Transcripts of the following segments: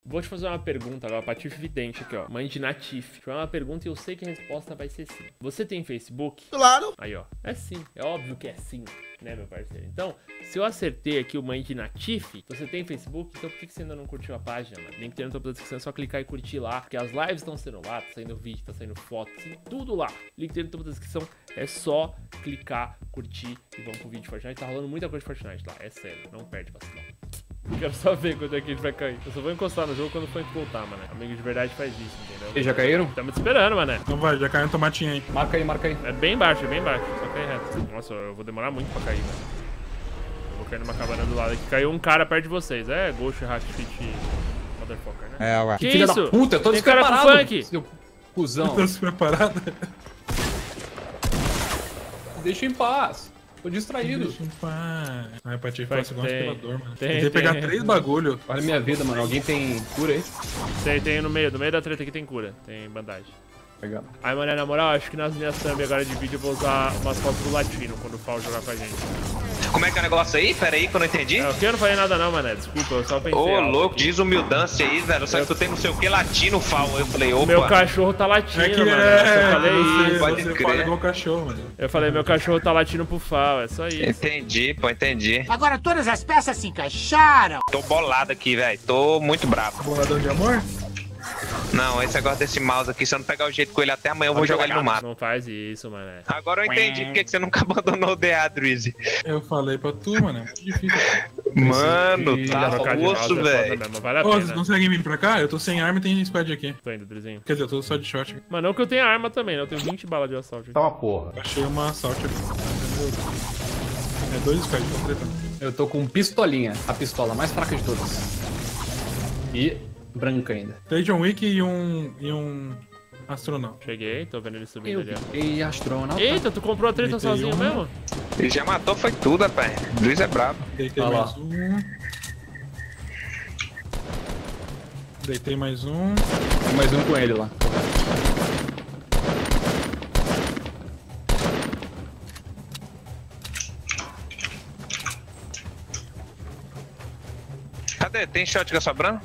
Vou te fazer uma pergunta agora, Patife Vidente aqui, ó. Mãe de Natif. Deixa eu fazer uma pergunta e eu sei que a resposta vai ser sim. Você tem Facebook? Claro. Aí, ó. É sim. É óbvio que é sim, né, meu parceiro? Então, se eu acertei aqui o Mãe de Natif, você tem Facebook? Então por que você ainda não curtiu a página, mano? Link no topo da descrição, é só clicar e curtir lá. Porque as lives estão sendo lá, tá saindo vídeo, tá saindo foto, tá saindo tudo lá. Link no topo da descrição, é só clicar, curtir e vamos pro vídeo de Fortnite. Tá rolando muita coisa de Fortnite lá, é sério. Não perde vacilão. Eu quero só ver quando é que a gente vai cair. Eu só vou encostar no jogo quando for voltar, mano. Amigo de verdade faz isso, entendeu? Eles já caíram? Tamo te esperando, mané. Então vai, já caiu um tomatinho aí. Marca aí, marca aí. É bem baixo, só cair reto. Nossa, eu vou demorar muito pra cair, velho. Eu vou cair numa cabana do lado aqui. Caiu um cara perto de vocês. É, Ghost, Hatfit, Motherfucker, né? É, ué. Que Filha isso? da puta, eu tô Tem cara com despreparado. funk. Seu cuzão. Tá despreparado? Deixa em paz. Tô distraído. Deixa em paz. Ai, Patife, Vai, parece igual um tem. aspirador, mano. Tem, Tentei pegar tem. 3 bagulho. Olha a minha vida, mano. Alguém tem cura aí? Tem no meio da treta aqui tem cura. Tem bandagem. Legal. Aí, mano, na moral, acho que nas minhas thumb agora de vídeo eu vou usar umas fotos do Latino quando o Fal jogar com a gente. Como é que é o negócio aí? Pera aí que eu não entendi. É, eu não falei nada não, mané. Desculpa, eu só pensei. Ô, alto louco, aqui. diz humildância aí, velho. Só que tu tem não sei o que latino, Fal. Eu falei, opa. Meu cachorro tá latindo, É que mano. Eu falei você, isso. pode você crer. fala igual cachorro, mano. Eu falei, meu cachorro tá latindo pro Fal, é só isso. Entendi, pô, entendi. Agora todas as peças se encaixaram. Tô bolado aqui, velho. Tô muito bravo. Boladão de amor? Não, esse negócio desse mouse aqui, se eu não pegar o jeito com ele até amanhã, eu vou jogar ele no mato. Não faz isso, mané. Agora eu entendi porque que você nunca abandonou o DA, Drizzy. Eu falei pra tu, mano. É muito difícil. Mano, tá Trocar de mouse osso, é foda velho. mesmo, vale a Ô, vocês pena. conseguem vir pra cá? Eu tô sem arma e tem squad aqui. Tô indo, Drizinho. Quer dizer, eu tô só de shot. Mano, não que eu tenha arma também, né? Eu tenho 20 balas de assalto. Tá uma porra. Achei uma assault aqui. É 2 squads, tô tretando. Eu tô com pistolinha. A pistola mais fraca de todas. E branca ainda. 3 John Wick e um astronauta. Cheguei, tô vendo ele subindo Eu ali, ó. fiquei astronauta. Eita, tu comprou a treta Deitei sozinho uma. mesmo? Ele já matou, foi tudo, rapaz. Luiz é brabo. Deitei Olha lá. mais um. Deitei mais um. Tem mais um com ele lá. Cadê? Tem shotgun sobrando?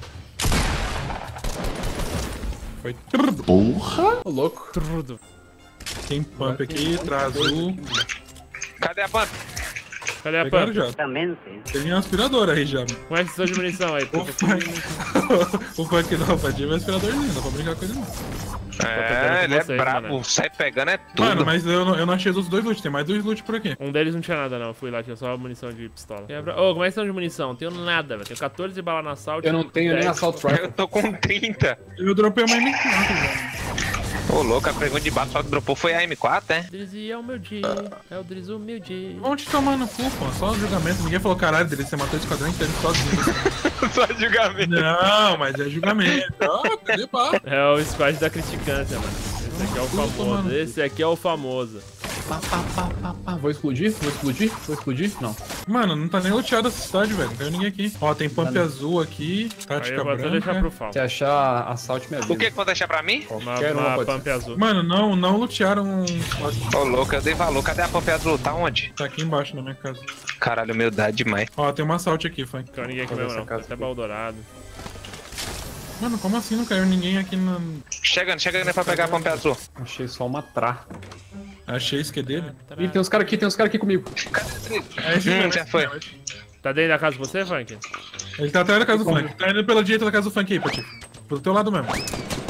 Foi. Ô, louco. Tudo. Tem pump aqui, azul. Cadê a pump? Cadê a Pegaram pump? já. Tem um aspirador aí já. Como é que vocês estão de munição aí? O Puta, funk. O funk não, Padinho é um aspiradorzinho, não dá pra brincar com ele não. É, ele é vocês, brabo. mano. Sai pegando é tudo. Mano, mas eu não achei os outros 2 loot, tem mais 2 loot por aqui. Um deles não tinha nada, não. Eu fui lá, tinha só munição de pistola. Ô, como é que estão de munição? Não tenho nada, velho. Tenho 14 balas na assalto. Eu não tenho nem 10. assault Eu rifle. tô com 30. Eu dropei uma M4 já. Ô, louco, a pergunta de baixo só que dropou foi a M4, é? Drizzy é o meu dia. É o Drizzy humilde. Vamos te tomar no cu, pô. Só o julgamento. Ninguém falou, caralho, dele, você matou o esquadrão inteiro sozinho. Só julgamento. Não, mas é julgamento. Ah, cadê papo? É o squad da criticância, mano. Esse aqui é o famoso. Esse aqui é o famoso. Pá, pá, pá, pá, pá. Vou explodir? Vou explodir? Vou explodir? Não. Mano, não tá nem luteado essa cidade, velho. Não caiu ninguém aqui. Ó, tem pump Nada. azul aqui, Aí tática eu vou até deixar pro branca. Fal. Se achar assault, me avisa. O que que vão deixar pra mim? Qualquer uma Uma pode pump ser. azul. Mano, não lutearam. Ô, louco, eu dei valor. Cadê a pump azul? Tá onde? Tá aqui embaixo na minha casa. Caralho, humildade demais. Ó, tem uma assault aqui, funk. Não caiu ninguém aqui Vou ver mesmo, essa não. casa Até aqui. baú dourado. Mano, como assim não caiu ninguém aqui na. Chegando pra pegar a pump azul. Achei só uma tra. Achei isso que é dele? Ih, tem uns caras aqui comigo. Cadê o Drizzy? É esse mesmo, já esse foi. mesmo. Tá dentro da casa de você, Funk? Ele tá atrás da casa do funk. Tá indo pela direita da casa do funk aí, Pati. Pro teu lado mesmo.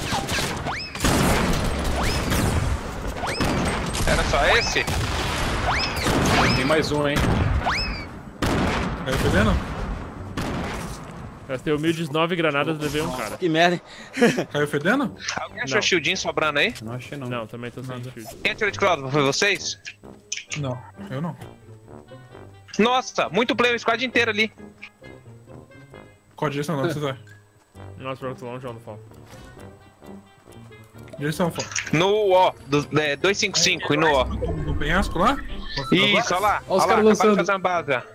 Era só esse? Tem mais um, hein? Caiu fedendo? Gastei humildes 9 granadas e levei um cara. Que merda, hein? Caiu fedendo? Alguém achou Não. shieldinho sobrando aí? Não achei, não. Não, também tô sem shield. Quem atirou de cross? Foi vocês? Não, eu não. Nossa, muito play, o squad inteiro ali. Qual direção não, vocês vai? Nossa, pronto, longe, ó, no Fal. Direção, fó. No O, 255 e no O. No penhasco lá? Isso, olha lá. Ó os Olha lá, caras acabaram de lançando. fazer uma base, ó.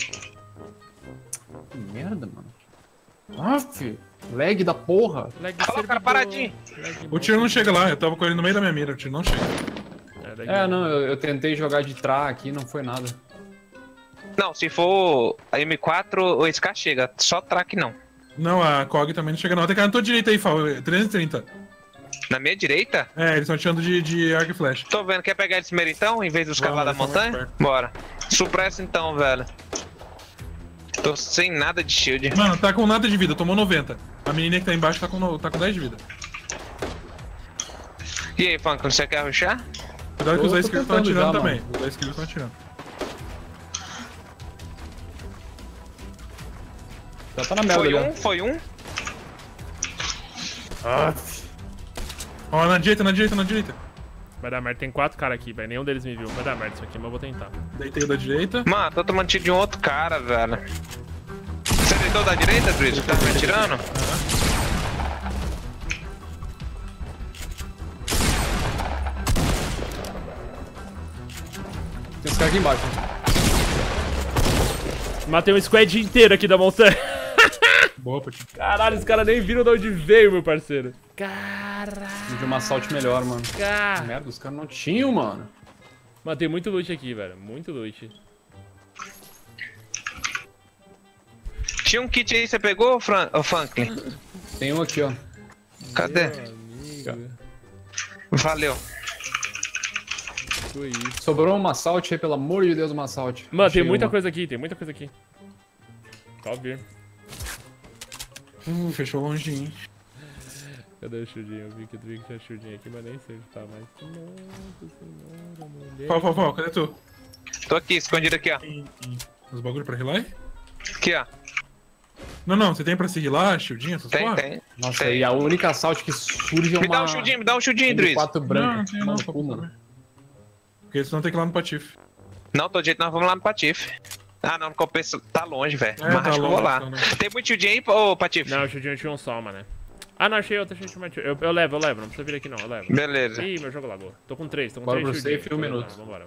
Que merda, mano. Aff, lag da porra. Lag Olha o cara paradinho. O tiro não chega lá, eu tava com ele no meio da minha mira, o tiro não chega. É, não, eu tentei jogar de tra aqui, não foi nada. Não, se for a M4, o SK chega. Só track não. Não, a COG também não chega não. Tem cara na tua direita aí, Fal. 330. Na minha direita? É, eles estão tirando de arco e flash. Tô vendo, quer pegar eles primeiro então, em vez dos caras lá da Vamos, vamos montanha? mais Bora. Supressa então, velho. Tô sem nada de shield. Mano, tá com nada de vida, tomou 90. A menininha que tá embaixo tá com 10 de vida. E aí, Funk, você quer rushar? Cuidado que os Eu dois tô skills estão tentando atirando já, também. mano. Os dois skills estão atirando. Já tá na merda Foi já. um, foi um. Ó, na direita. Vai dar merda. Tem 4 caras aqui, velho. Nenhum deles me viu. Vai dar merda isso aqui, mas eu vou tentar. Deitei o da direita. Mano, tô tomando tiro de um outro cara, velho. Você deitou da direita, Driz? Que tá me atirando? Tem esse cara aqui embaixo. Matei um squad inteiro aqui da montanha. Boa, Pati. Caralho, os caras nem viram de onde veio, meu parceiro. Caralho. De uma assault melhor, mano. Merda, os caras não tinham, mano. Mano, tem muito loot aqui, velho. Muito loot. Tinha um kit aí, você pegou, Franklin? Tem um aqui, ó. Cadê? Amigo. Valeu. Foi isso. Sobrou uma assault aí, pelo amor de Deus, uma assault. Mano, Achei tem muita uma. coisa aqui, tem muita coisa aqui. Só vir. Fechou longinho. Cadê o shieldinho? Eu vi que tinha shieldinho aqui, mas nem sei onde tá mais. Nossa senhora, mulher. Fal, cadê tu? Tô aqui, escondido aqui, ó. Os bagulho pra healar? Aqui, ó. Não, você tem pra se healar, shieldinho, essas Tem, porra? tem. Nossa, Tem. e a única assault que surge é uma... Me dá um shieldinho, Driz. 4 Não, branca. não tem não, Mano, só cu, pra mano. saber. Porque senão tem que ir lá no Patife. Não, tô de jeito, nós vamos lá no Patife. Ah, não compensa. Tá longe, velho. É, Mas tá acho que eu vou longe, lá. tá longe. Tem muito shieldinho aí, ô Patife? Não, o shieldinho tinha um só, mano. Ah, não, achei outro, eu levo, não precisa vir aqui não, eu levo. Beleza. Ih, meu jogo lagou. Tô com 3, Bora pro shieldinho. safe, 1 minuto. Vambora.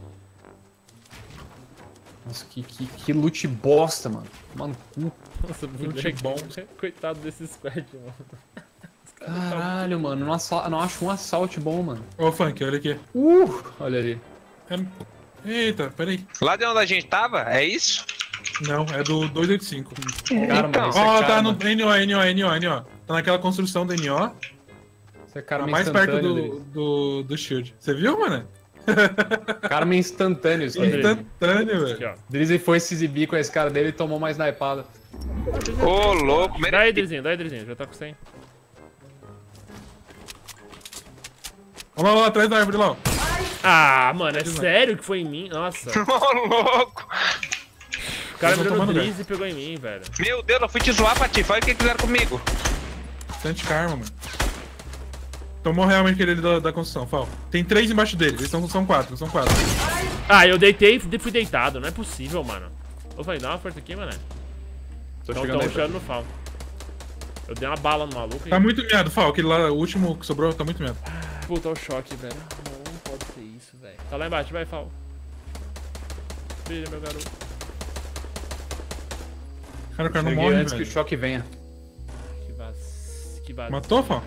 Nossa, que loot bosta, mano. Mano, cu. Nossa, Loot bom. Coitado desse squad, mano. Caralho, mano. Não acho um assault bom, mano. Ô, Funk, olha aqui. Olha ali. Eita, peraí. Lá de onde a gente tava? É isso? Não, é do 285. Cara, Então. mano, esse Ó, é cara, tá no mano. NO. Tá naquela construção do NO. Esse é cara Tá meio mais perto instantâneo. do shield. Você viu, mano? Cara meio instantâneo isso aí. Instantâneo, Aqui, velho. ó. Drizzy foi se exibir com esse cara dele e tomou mais snipada. Ô, louco. Dá aí, Drizinho, já tá com 100. Vamos lá, atrás da árvore lá, ó. Ah, mano, é sério que foi em mim? Nossa. Ô, louco. O cara Eu tô virou no tomando Drizzy e pegou em mim, velho. Meu Deus, eu fui te zoar, Patife. Olha o que fizeram comigo. Bastante karma, mano. Tomou realmente aquele da construção, Fal. Tem 3 embaixo dele, eles são 4, são 4. Ah, eu deitei e fui deitado, não é possível, mano. Ô, vai, dá uma força aqui, mano. Tô Então chegando tão aí. rushando no Fal. Eu dei uma bala no maluco e... Tá muito meado, Fal. Aquele lá, o último que sobrou, tá muito meado. Puta, o choque, velho. Não pode ser isso, velho. Tá lá embaixo, vai, Fal. Brilha, meu garoto. Cara, o cara não Cheguei morre, antes que o velho. choque venha. Que vaz. Matou, Fal?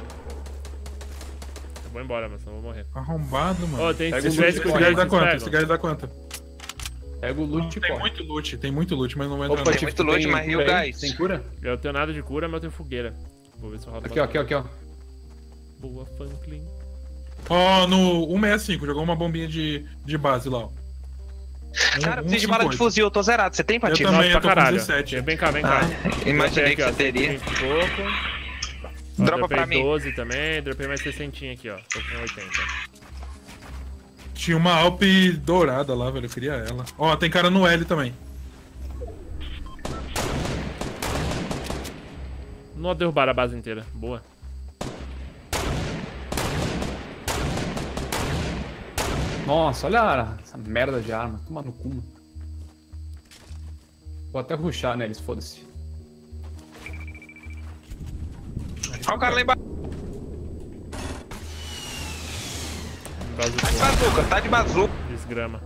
Eu vou embora, mas senão eu vou morrer. Arrombado, mano. Ó, tem Pega esse o gás loot, que Esse os gás gás dá se quanto? pegam. Esse gás dá quanto? Pega o loot e Tem corre. muito loot, mas não vai entrar Opa, não. muito loot, mas e o cura aí? gás? Tem cura? Eu tenho nada de cura, mas eu tenho fogueira. Vou ver se eu rodo. Aqui, ó, aqui, ó. Boa, Franklin. Ó, no 165, jogou uma bombinha de base lá, ó. Cara, eu preciso de bala de fuzil, eu tô zerado. Você tem, Patife? Eu também. Nossa, tô pra com caralho. 17. Vem cá, vem Ah, cá. imaginei que Dropei você aqui, ó, teria. 120 e pouco. Ó, Dropa dropei pra mim. 12 também, dropei mais 60 aqui, ó. Tô com 80. Tinha uma Alp dourada lá, velho. Eu queria ela. Ó, tem cara no L também. Não derrubaram a base inteira. Boa. Nossa, olha essa merda de arma. Toma no cu, mano. Vou até rushar neles, foda-se. Olha o cara lá embaixo. Tá de Bazuca. bazuca, tá de bazuca. Desgrama.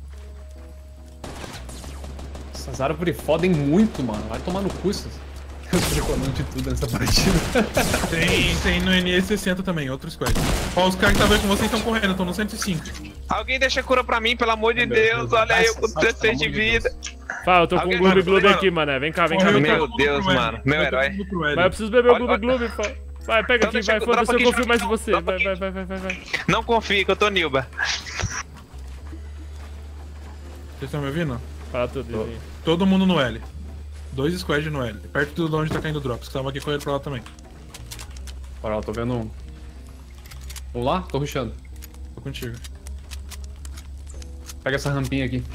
Essas árvores fodem muito, mano. Vai tomar no cu essas. Eu tô reclamando de tudo nessa partida. Tem no NE60 também, outro squad. Ó, os caras que estavam com vocês estão correndo, estão no 105. Alguém deixa cura pra mim, pelo amor de Deus. Olha aí, eu com 16 de vida. Fala, eu tô com Alguém- um Gloob mano, Gloob mano. aqui, mané. Vem cá, vem cá, Correu vem cá. Meu todo mundo Deus, pro L. mano. Meu Vai todo herói. mundo pro L. Vai, eu preciso beber o Olha, Gloob Gloob, pô. Vai, pega Então aqui, deixa vai, eu- foda-se, dropa eu aqui, confio mais em dropa você. aqui. Vai. Não confie que eu tô Nilba. Vocês estão me ouvindo? Fala tudo, Izinho. Todo mundo no L. 2 squads no L. Perto de onde tá caindo o Drops, que tava aqui correndo pra lá também. Bora lá, tô vendo um. Vamos lá? Tô rushando. Tô contigo. Pega essa rampinha aqui.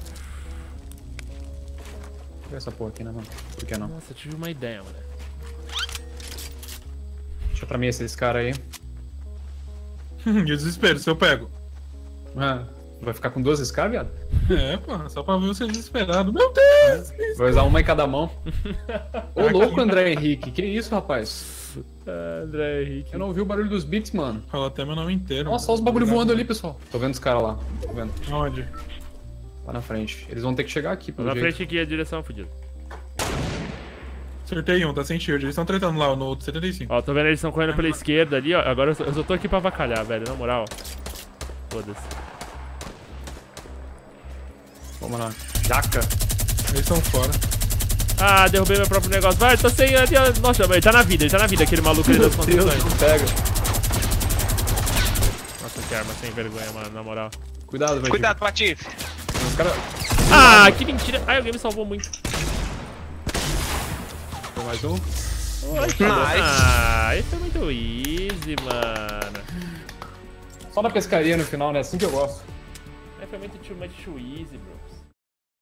Pega essa porra aqui, né, mano? Por que não? Nossa, eu tive uma ideia, mano. Deixa pra mim esses caras aí. E o desespero, se eu pego. Ah, vai ficar com 2 SK, viado? É, pô, só pra ver você desesperado. Meu Deus! Vou usar uma em cada mão. Ô, louco, André Henrique. Que isso, rapaz? Ah, André Henrique. Eu não ouvi o barulho dos beats, mano. Fala até meu nome inteiro. Nossa, olha os bagulho voando ali, pessoal. Tô vendo os caras lá. Tô vendo. Onde? Lá na frente. Eles vão ter que chegar aqui, pelo Na jeito. frente aqui, a direção fodida. Acertei um, tá sem shield. Eles estão tretando lá no outro 75. Ó, tô vendo eles estão correndo pela esquerda ali, ó. Agora eu só tô aqui pra avacalhar, velho, na moral. Foda-se. Vamos lá. Jaca. Eles estão fora. Ah, derrubei meu próprio negócio. Vai, tô sem... Nossa, ele tá na vida, aquele maluco ali das construções. não pega. Nossa, que arma sem vergonha, mano, na moral. Cuidado, velho. Cuidado, Patife. Os caras... Ah, que mentira. Ai, alguém me salvou muito. Tem mais um. Nice. Ah, esse é muito easy, mano. Só na pescaria no final, né? Assim que eu gosto. Foi muito too much too easy, bro.